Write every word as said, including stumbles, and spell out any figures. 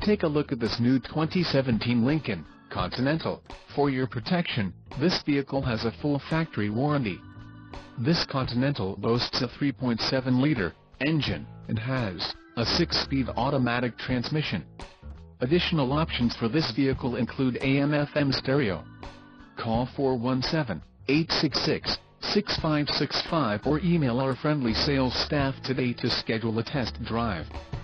Take a look at this new twenty seventeen Lincoln Continental. For your protection, this vehicle has a full factory warranty. This Continental boasts a three point seven liter engine and has a six-speed automatic transmission. Additional options for this vehicle include A M F M stereo. Call four one seven, eight six six, six five six five or email our friendly sales staff today to schedule a test drive.